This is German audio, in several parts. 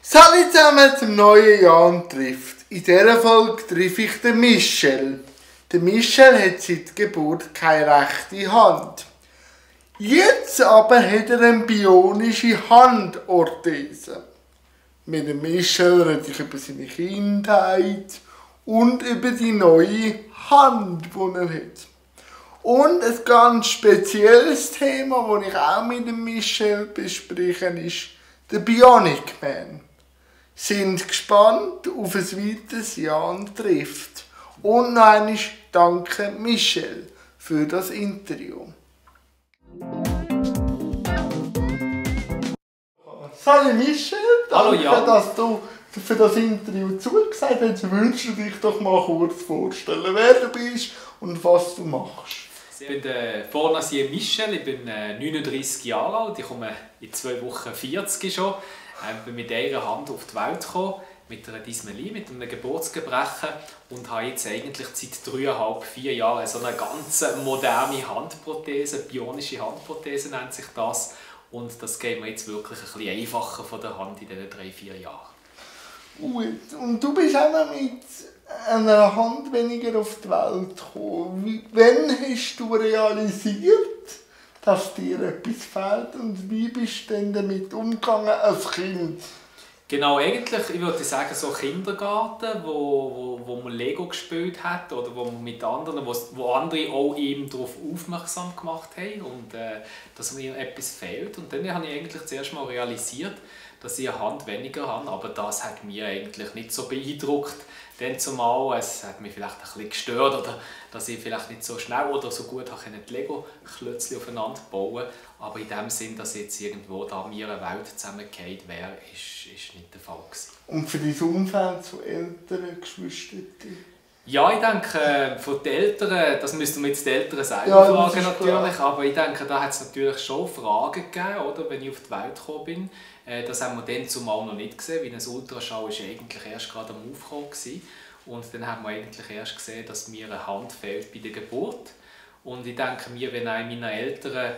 Salut zusammen zum neuen Jan trifft. In dieser Folge treffe ich den Michel. Der Michel hat seit Geburt keine rechte Hand. Jetzt aber hat er eine bionische Handorthese. Mit dem Michel rede ich über seine Kindheit und über die neue Hand, die er hat. Und ein ganz spezielles Thema, das ich auch mit dem Michel bespreche, ist der Bionic Man. Sind gespannt auf ein weiteres Jan trifft. Und noch einmal danke Michel für das Interview. Salut Michel, Hallo danke, Jan. dass du für das Interview zugesagt hast. Ich wünsche dich doch mal kurz vorstellen, wer du bist und was du machst. Ich bin der Fornasier Michel, ich bin 39 Jahre alt, ich komme in 2 Wochen 40 schon. Ich bin mit einer Hand auf die Welt gekommen, mit einer Dysmelie, mit einem Geburtsgebrechen und habe jetzt eigentlich seit 3,5–4 Jahren so eine ganz moderne Handprothese, bionische Handprothese nennt sich das. Und das geht mir jetzt wirklich ein bisschen einfacher von der Hand in diesen 3–4 Jahren. Gut, und du bist auch noch mit einer Hand weniger auf die Welt gekommen. Wann hast du realisiert, dass dir etwas fehlt und wie bist du denn damit umgegangen als Kind? Genau, eigentlich, ich würde sagen, so Kindergarten, wo man Lego gespielt hat oder wo man mit anderen, wo andere auch ihm darauf aufmerksam gemacht haben und dass mir etwas fehlt. Und dann habe ich eigentlich zuerst mal realisiert, dass ich eine Hand weniger habe, aber das hat mich eigentlich nicht so beeindruckt. Dann zumal, es hat mich vielleicht ein bisschen gestört, oder dass ich vielleicht nicht so schnell oder so gut die Lego-Klötzchen aufeinander bauen konnte. Aber in dem Sinn, dass jetzt irgendwo da mir eine Welt zusammengefallen wäre, ist nicht der Fall gewesen. Und für dein Umfeld, so Eltern, Geschwister? Ja, ich denke, von den Eltern, das müssten wir jetzt die Eltern selber fragen natürlich, aber ich denke, da hat es natürlich schon Fragen gegeben, oder, wenn ich auf die Welt gekommen bin. Das haben wir dann zumal noch nicht gesehen, weil ein Ultraschall war eigentlich erst gerade am Aufkommen gewesen. Und dann haben wir eigentlich erst gesehen, dass mir eine Hand fehlt bei der Geburt. Und ich denke mir, wenn eine meiner Eltern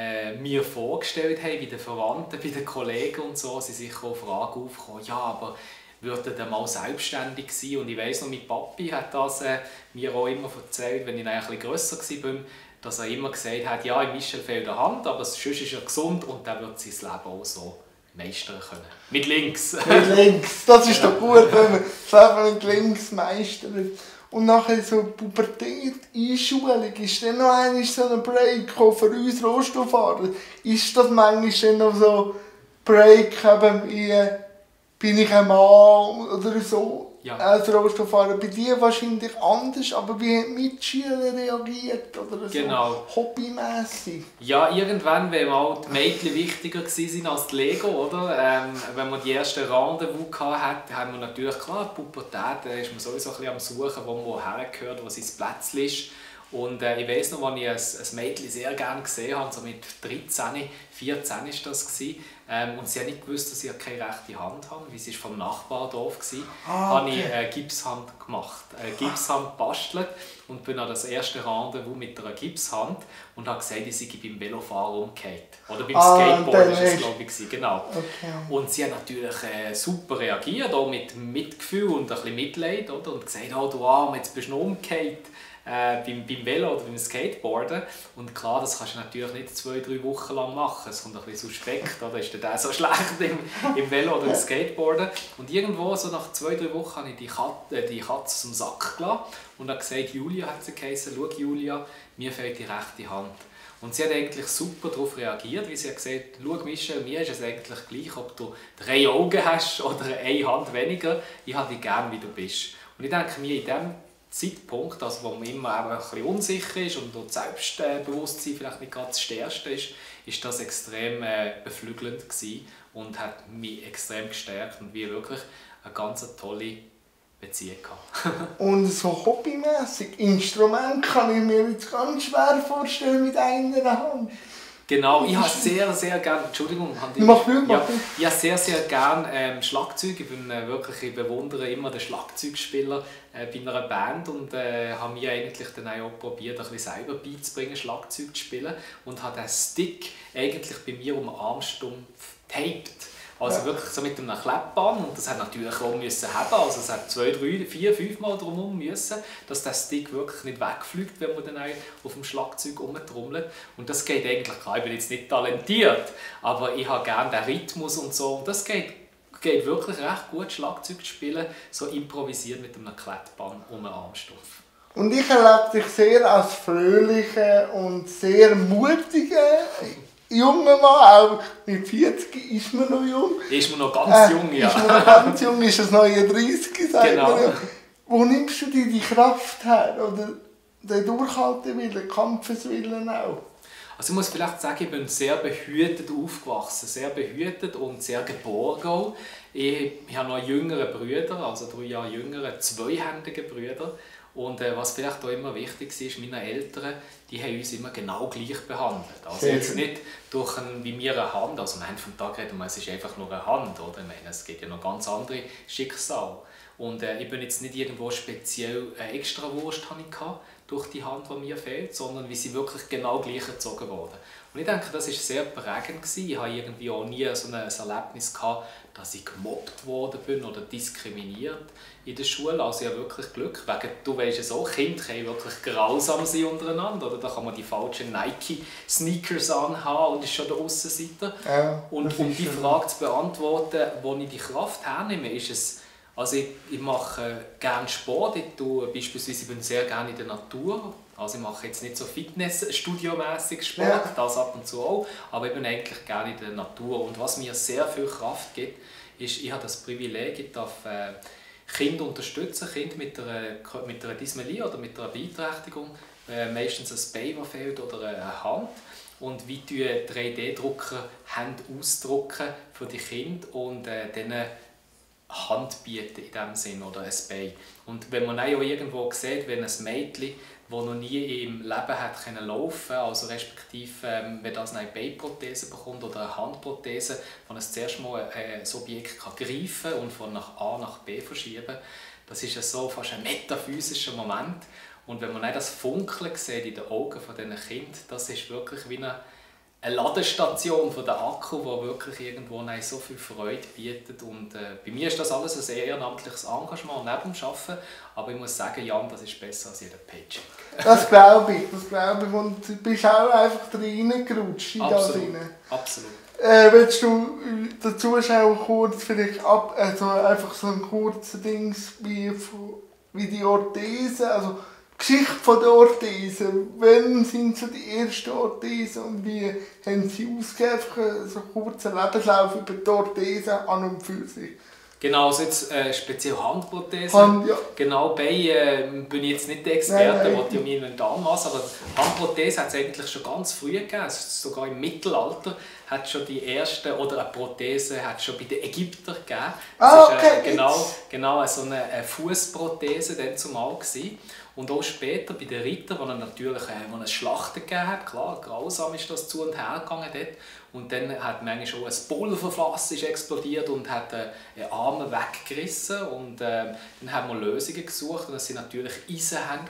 mir vorgestellt haben, bei den Verwandten, bei den Kollegen und so, sind sicher auch Fragen aufgekommen, ja, aber würde er mal selbstständig sein? Und ich weiss noch, mein Papi hat das mir auch immer erzählt, wenn ich ein bisschen grösser war, dass er immer gesagt hat, ja, Michel fehlt eine Hand, aber sonst ist er gesund und er wird sein Leben auch so meistern können. Mit links. Mit links. Das ist doch gut, wenn man das Leben mit links meistert. Und nachher so Pubertät, Einschulung, ist dann noch einmal so ein Break für uns Rollstuhlfahrer? Ist das manchmal dann noch so Break, eben wie bin ich ein Mann oder so? Ja. Als Rollstuhlfahrer, bei dir wahrscheinlich anders, aber wie haben die Mitschüler reagiert? Oder so Genau. hobbymässig? Ja, irgendwann, wenn mal die Mädchen wichtiger waren als die Lego, oder? Wenn man die ersten Rendezvous hatte, haben wir natürlich, klar, die Pubertät, ist man sowieso ein bisschen am Suchen, wo man hergehört, wo sein Plätzchen ist. Und ich weiss noch, als ich ein Mädchen sehr gerne gesehen habe, so mit 13, 14 war das. Und sie hat nicht gewusst, dass ich keine rechte Hand habe, weil sie vom Nachbardorf war. Habe ich eine Gipshand gemacht, eine Gipshand gebastelt und bin an das erste Rendezvous mit einer Gipshand und habe gesagt, ich sei beim Velofahren umgekehrt. Oder beim Skateboard war es, glaube ich, genau. Okay. Und sie hat natürlich super reagiert, auch mit Mitgefühl und ein bisschen Mitleid, oder? Und gesagt, oh du Arm, jetzt bist du noch umgekehrt. Beim Velo oder beim Skateboarden. Und klar, das kannst du natürlich nicht 2–3 Wochen lang machen. Es kommt ein bisschen suspekt, oder ist der so schlecht im Velo oder im Skateboarden. Und irgendwo, so nach 2–3 Wochen, habe ich die Katze aus dem Sack gelassen und habe gesagt, Julia hat sie geheißen, schau Julia, mir fehlt die rechte Hand. Und sie hat eigentlich super darauf reagiert, weil sie hat gesagt, schau Michel, mir ist es eigentlich gleich, ob du 3 Augen hast oder eine Hand weniger, ich habe dich gern, wie du bist. Und ich denke mir, in dem Zeitpunkt, also wo man immer ein bisschen unsicher ist und das Selbstbewusstsein vielleicht nicht ganz das Stärkste ist das extrem beflügelnd gewesen und hat mich extrem gestärkt und wir wirklich eine ganz tolle Beziehung gehabt. Und so hobbymäßig, Instrument kann ich mir jetzt ganz schwer vorstellen mit einer Hand. Genau, ich habe sehr gerne, Entschuldigung, ich habe sehr gerne Schlagzeug. Ich bewundere immer den Schlagzeugspieler bei einer Band und habe mir eigentlich dann auch probiert, ein bisschen selber beizubringen, Schlagzeug zu spielen und habe den Stick eigentlich bei mir um den Armstumpf getaped. Also wirklich so mit einem Kleppband und das hat natürlich auch müssen haben, also es hat 2, 3, 4, 5 Mal drumherum müssen, dass der Stick wirklich nicht wegfliegt, wenn man dann auf dem Schlagzeug rumtrommelt. Und das geht eigentlich, klar, ich bin jetzt nicht talentiert, aber ich habe gerne den Rhythmus und so. Und das geht wirklich recht gut, Schlagzeug zu spielen, so improvisiert mit einem Klettband um einen Armstumpf. Und ich erlebe dich sehr als fröhlichen und sehr mutigen junger Mann, auch mit 40 ist man noch jung. Ist man noch ganz jung, ja. Ist man noch ganz jung, ist das neue 30, sagt Genau. man ja. Wo nimmst du dir die Kraft her? Oder den Durchhaltewillen, Kampfeswillen auch? Also ich muss vielleicht sagen, ich bin sehr behütet aufgewachsen, sehr behütet und sehr geborgen auch. Ich habe noch jüngere Brüder, also 3 Jahre jüngere, zweihändige Brüder. Und was vielleicht auch immer wichtig ist, meine Eltern, die haben uns immer genau gleich behandelt. Also jetzt nicht durch wie wir eine Hand, also am Ende des Tages reden wir, es ist einfach nur eine Hand, oder? Ich meine, es gibt ja noch ganz andere Schicksale. Und ich bin jetzt nicht irgendwo speziell eine Extrawurst hatte durch die Hand, die mir fehlt, sondern wie sie wirklich genau gleich erzogen wurde. Und ich denke, das war sehr prägend gewesen. Ich hatte irgendwie auch nie so ein Erlebnis gehabt, dass ich gemobbt worden bin oder diskriminiert in der Schule. Also ich habe wirklich Glück, wegen, du weisst es auch, Kinder können wirklich grausam sein untereinander. Oder? Da kann man die falschen Nike-Sneakers anhaben und ist schon der Aussenseiter. Ja, und um die Frage zu beantworten, wo ich die Kraft hernehme, ist es, also ich mache gerne Sport, ich bin sehr gerne in der Natur. Also ich mache jetzt nicht so Fitnessstudio-mässig Sport, ja. Das ab und zu auch, aber ich bin eigentlich gerne in der Natur. Und was mir sehr viel Kraft gibt, ist, ich habe das Privileg, ich darf Kinder unterstützen, Kinder mit einer Dysmelie oder mit einer Beeinträchtigung, meistens ein Bein, das fehlt, oder eine Hand. Und wie 3D-Drucker Hände ausdrucken für die Kinder und denen Hand bieten in diesem Sinn oder ein Bein. Und wenn man auch irgendwo sieht, wenn ein Mädchen, das noch nie im Leben hat laufen, also respektive wenn das eine Beinprothese bekommt oder eine Handprothese, wo es zuerst mal ein Objekt greifen kann und von A nach B verschieben, das ist so fast ein metaphysischer Moment. Und wenn man auch das Funkeln sieht in den Augen dieser Kinder, das ist wirklich wie eine Ladestation von der Akku, die wirklich irgendwo so viel Freude bietet. Und bei mir ist das alles ein sehr ehrenamtliches Engagement neben dem Arbeiten. Aber ich muss sagen, Jan, das ist besser als jeder Paycheck. Das glaube ich. Und du bist auch einfach reingerutscht in das rein. Absolut. Willst du den Zuschauern kurz vielleicht einfach so ein kurzer Dings wie die Orthese, also Geschichte von der Orthese. Wann sind so die ersten Orthesen und wie haben sie ausgegeben? So einen kurzen Lebenslauf über die Orthese an und für sich. Genau, also jetzt speziell Handprothesen. Ja. Genau, Bein bin ich jetzt nicht der Experte, der ich mir nicht anmassen, aber Handprothese hat es eigentlich schon ganz früh gegeben. Sogar im Mittelalter hat schon die erste, oder eine Prothese hat es schon bei den Ägyptern gegeben. Das ist genau so eine Fußprothese dann zumal gewesen. Und auch später bei den Rittern, wo es natürlich eine Schlacht gegeben hat, klar, grausam ist das zu und her gegangen dort. Und dann hat manchmal auch ein Pulverfass explodiert und hat Arme weggerissen. Und dann haben wir Lösungen gesucht und das waren natürlich Eisenhände,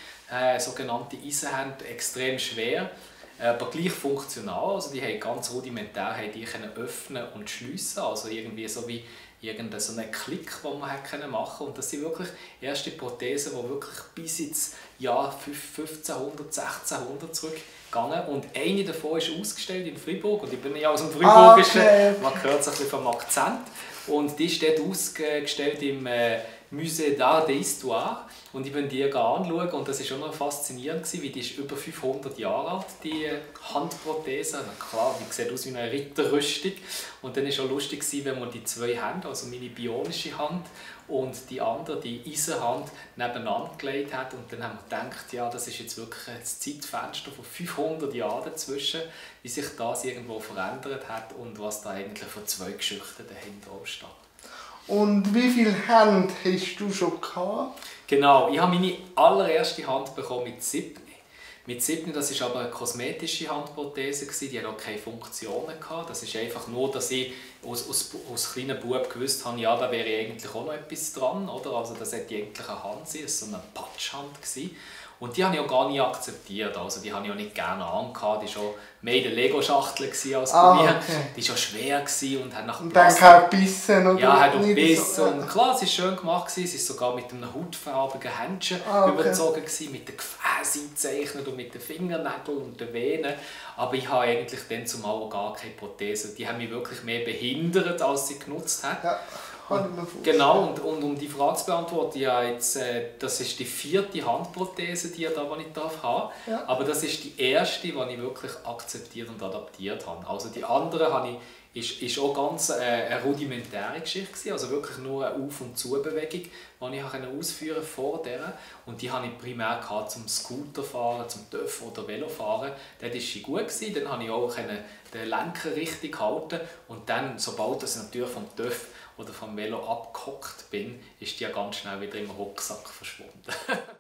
sogenannte Eisenhände, extrem schwer, aber gleich funktional. Also die haben ganz rudimentär die können öffnen und schliessen, also irgendwie so wie irgendeinen so einen Klick, den man machen konnte. Und das sind wirklich erste Prothesen, die wirklich bis ins Jahr 1500, 1600 zurückgegangen. Und eine davon ist ausgestellt in Fribourg. Und ich bin ja aus dem Fribourgischen, man hört es ein bisschen vom Akzent. Und die ist dort ausgestellt im Musée d'Art et d'Histoire. Und ich bin die anschauen und das war schon noch faszinierend, weil die ist über 500 Jahre alt, die Handprothese. Na klar, die sieht aus wie eine Ritterrüstung. Und dann war es auch lustig, wenn man die zwei Hände, also meine bionische Hand und die andere, die Eisenhand, nebeneinander gelegt hat. Und dann haben wir gedacht, ja, das ist jetzt wirklich ein Zeitfenster von 500 Jahren dazwischen, wie sich das irgendwo verändert hat und was da eigentlich für zwei Geschichten dahinter steht. Und wie viele Hände hast du schon gehabt? Genau, ich habe meine allererste Hand bekommen mit 7. Mit 7, das war aber eine kosmetische Handprothese, die hatte auch keine Funktionen. Das ist einfach nur, dass ich als kleiner Bub gewusst habe, ja, da wäre eigentlich auch noch etwas dran. Oder? Also das hätte eigentlich eine Hand sein, das war so eine Patschhand. Und die habe ich auch gar nie akzeptiert. Also die habe ich auch nicht gerne angehabt. Die war schon mehr in der Lego-Schachtel als bei mir. Okay. Die war schon schwer und hat nach Und dann kein Bissen oder ja, hat auch nicht Biss. so. Und klar, es war schön gemacht. Es war sogar mit einem hautfarbigen Händchen Okay. überzogen, mit den Gefäßen eingezeichnet und mit den Fingernägeln und den Venen. Aber ich habe eigentlich dann zumal auch gar keine Prothese. Die haben mich wirklich mehr behindert, als sie genutzt haben. Ja, kann ich mir vorstellen. Genau, und um die Frage zu beantworten, ja, jetzt, das ist die 4. Handprothese, die ich da haben darf. Ja. Aber das ist die erste, die ich wirklich akzeptiert und adaptiert habe. Also die andere habe ist auch ganz eine rudimentäre Geschichte gewesen, also wirklich nur eine Auf- und Zubewegung, die ich ausführen konnte vor der. Und die hatte ich primär zum Scooterfahren, zum TÜV oder Velofahren. Dort war sie gut gewesen. Dann konnte ich auch den Lenker richtig halten. Und dann, sobald ich natürlich vom TÜV oder vom Velo abgehockt bin, ist die ja ganz schnell wieder im Rucksack verschwunden.